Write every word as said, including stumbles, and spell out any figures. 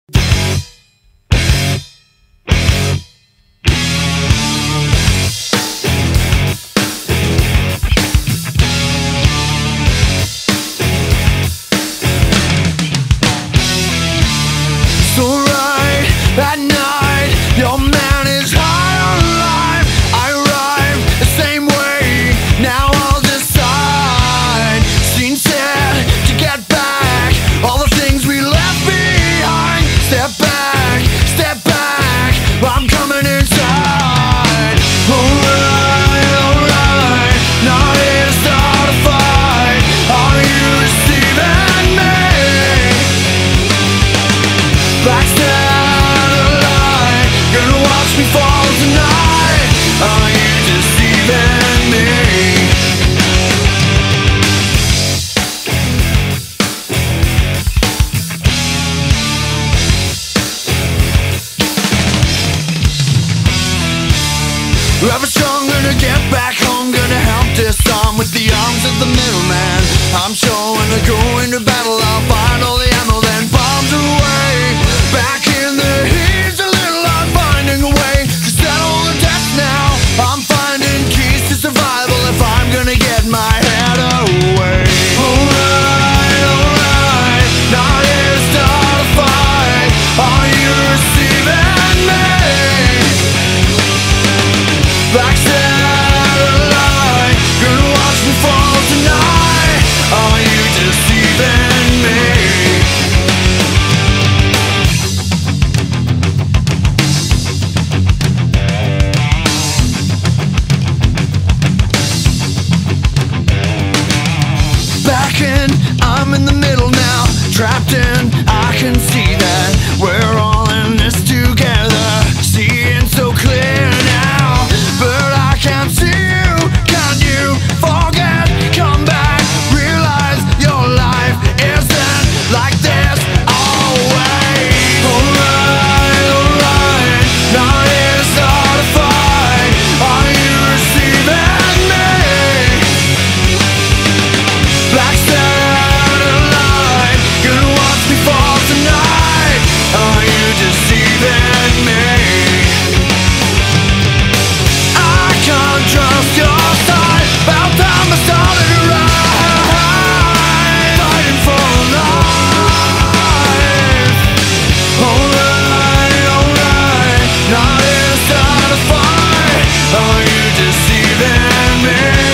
At night, your man is high on life. I arrive the same way, now I'll decide. Seen said to get back all the things we left behind. Step back, step back, I'm coming inside. Alright, alright, not here to start a fight. Are you receiving me? Backstab me fall tonight. Are you deceiving me? Ever strong, gonna get back home, gonna help this on with the arms of the middleman. I'm sure when I go into battle, I'll find all the ammo, then bombs away. Back in the heat, a little I'm finding a way to settle the debts now. I'm finding keys to survival if I'm gonna get my head away. Alright, alright, not here to start a fight. Are you receiving me? Like satellite, gonna watch me fall tonight. Are you deceiving me? I'm in the middle now, trapped in, I can see that we're all in this together, seeing so clear now, but I can't see you, can you forget, come back, realize your life isn't like this always. Alright, alright, not here to start a fight. Are you receiving me? Black trust your side, about time I started to ride, fighting for life. Alright, alright, not here to start a fight. Are you deceiving me?